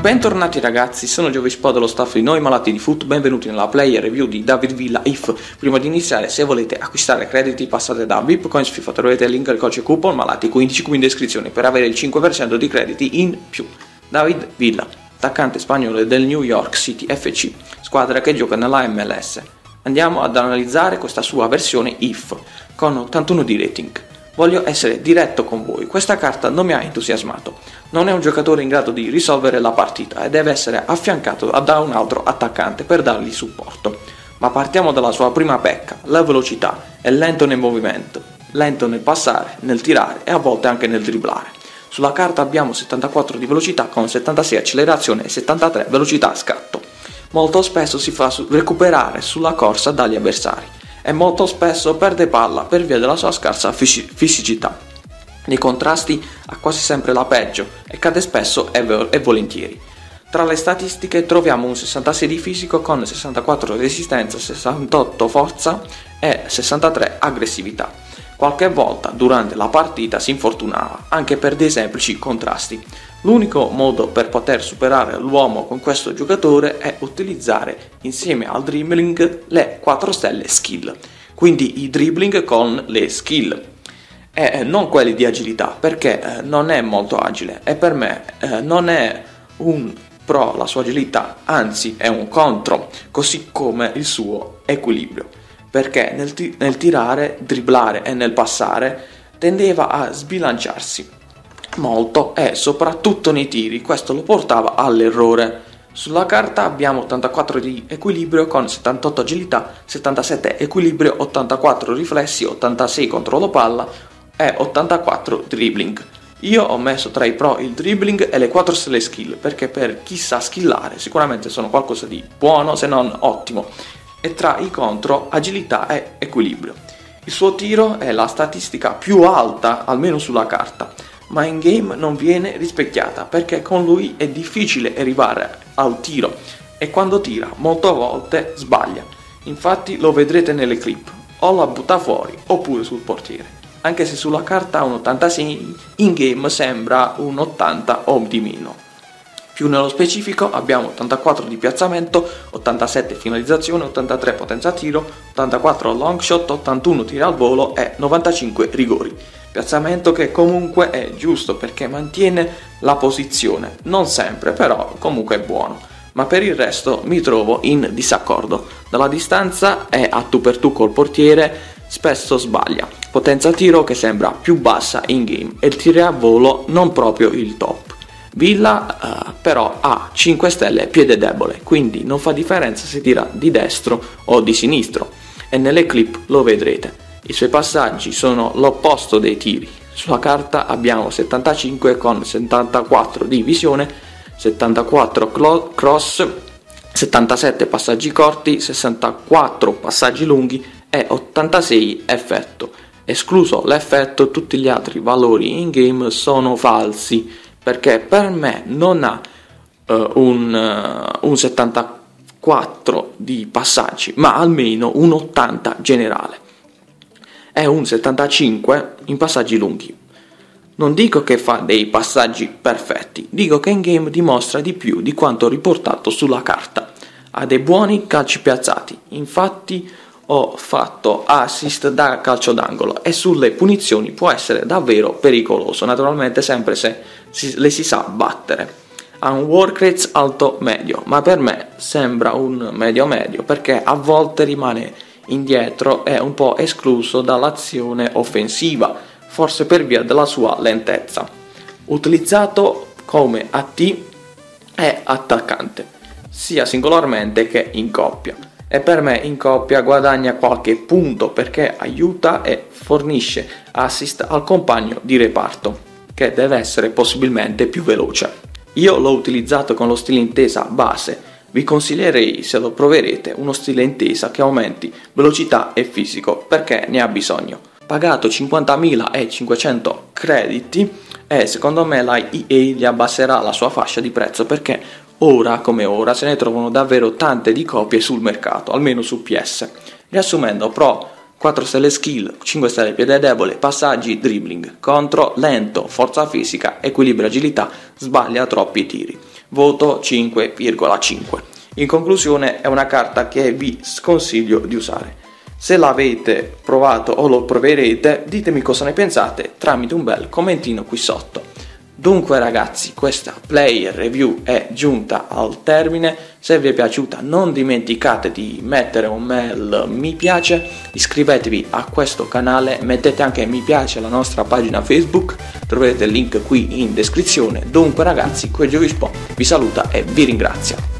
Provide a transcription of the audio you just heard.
Bentornati ragazzi, sono Giovispo dello staff di Noi Malati di Foot, benvenuti nella player review di David Villa If. Prima di iniziare, se volete acquistare crediti passate da VIPcoins FIFA, trovate il link al codice coupon Malati15 qui in descrizione per avere il 5% di crediti in più. David Villa, attaccante spagnolo del New York City FC, squadra che gioca nella MLS. Andiamo ad analizzare questa sua versione If, con 81 di rating. Voglio essere diretto con voi, questa carta non mi ha entusiasmato. Non è un giocatore in grado di risolvere la partita e deve essere affiancato da un altro attaccante per dargli supporto. Ma partiamo dalla sua prima pecca, la velocità. È lento nel movimento, lento nel passare, nel tirare e a volte anche nel dribblare. Sulla carta abbiamo 74 di velocità con 76 accelerazione e 73 velocità scatto. Molto spesso si fa recuperare sulla corsa dagli avversari e molto spesso perde palla per via della sua scarsa fisicità. Nei contrasti ha quasi sempre la peggio e cade spesso e volentieri. Tra le statistiche troviamo un 66 di fisico con 64 resistenza, 68 forza e 63 aggressività. Qualche volta durante la partita si infortunava, anche per dei semplici contrasti. L'unico modo per poter superare l'uomo con questo giocatore è utilizzare insieme al dribbling le 4 stelle skill, quindi i dribbling con le skill. E non quelli di agilità, perché non è molto agile e per me non è un pro la sua agilità, anzi è un contro, così come il suo equilibrio, perché nel tirare, dribblare e nel passare tendeva a sbilanciarsi molto e soprattutto nei tiri questo lo portava all'errore. Sulla carta abbiamo 84 di equilibrio con 78 agilità, 77 equilibrio, 84 riflessi, 86 controllo palla e 84 dribbling. Io ho messo tra i pro il dribbling e le 4 stelle skill perché per chi sa skillare sicuramente sono qualcosa di buono se non ottimo, e tra i contro agilità e equilibrio. Il suo tiro è la statistica più alta almeno sulla carta, ma in game non viene rispecchiata perché con lui è difficile arrivare al tiro e quando tira molte volte sbaglia. Infatti lo vedrete nelle clip, o la butta fuori oppure sul portiere. Anche se sulla carta ha un 86, in game sembra un 80 o di meno. Più nello specifico abbiamo 84 di piazzamento, 87 finalizzazione, 83 potenza tiro, 84 long shot, 81 tiri al volo e 95 rigori. Piazzamento che comunque è giusto perché mantiene la posizione, non sempre però comunque è buono. Ma per il resto mi trovo in disaccordo. Dalla distanza è a tu per tu col portiere, spesso sbaglia. Potenza tiro che sembra più bassa in game e il tiro a volo non proprio il top. Villa però ha 5 stelle piede debole, quindi non fa differenza se tira di destro o di sinistro e nelle clip lo vedrete. I suoi passaggi sono l'opposto dei tiri. Sulla carta abbiamo 75 con 74 di visione, 74 cross, 77 passaggi corti, 64 passaggi lunghi e 86 effetto. Escluso l'effetto, tutti gli altri valori in game sono falsi perché per me non ha un 74 di passaggi ma almeno un 80 generale. È un 75 in passaggi lunghi. Non dico che fa dei passaggi perfetti, dico che in game dimostra di più di quanto riportato sulla carta. Ha dei buoni calci piazzati, infatti ho fatto assist da calcio d'angolo e sulle punizioni può essere davvero pericoloso, naturalmente sempre se le si sa battere. Ha un work rate alto medio, ma per me sembra un medio perché a volte rimane indietro e un po' escluso dall'azione offensiva, forse per via della sua lentezza. Utilizzato come AT e attaccante, sia singolarmente che in coppia. E per me in coppia guadagna qualche punto perché aiuta e fornisce assist al compagno di reparto, che deve essere possibilmente più veloce. Io l'ho utilizzato con lo stile intesa base. Vi consiglierei, se lo proverete, uno stile intesa che aumenti velocità e fisico perché ne ha bisogno. Pagato 50.500 crediti e secondo me la EA gli abbasserà la sua fascia di prezzo perché ora come ora se ne trovano davvero tante di copie sul mercato, almeno su PS. Riassumendo, pro 4 stelle skill, 5 stelle piede debole, passaggi, dribbling, contro, lento, forza fisica, equilibrio, agilità, sbaglia troppi tiri. voto 5,5. In conclusione, è una carta che vi sconsiglio di usare. Se l'avete provato o lo proverete, ditemi cosa ne pensate tramite un bel commentino qui sotto. Dunque ragazzi, questa player review è giunta al termine. Se vi è piaciuta non dimenticate di mettere un bel mi piace, iscrivetevi a questo canale, mettete anche mi piace alla nostra pagina Facebook, troverete il link qui in descrizione. Dunque ragazzi, Quegiovispo vi saluta e vi ringrazia.